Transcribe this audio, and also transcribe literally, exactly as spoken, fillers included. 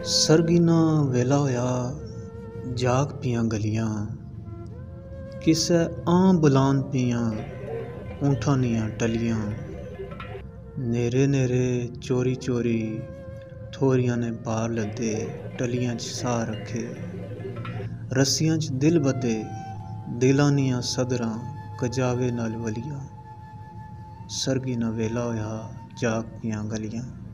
सरगीना वेला होया जाग पियां गलियां, किसै आं बुलान पियां ऊंठां दियां टलियां। नेरे नेरे चोरी चोरी थोरियां ने पार लगदे, टलियां च साह रखे। रस्सियां च दिल बद्धे, दिलां दियां सदरां कजावे नाल वलियां। सरगीना वेला होया जाग पियां गलियां।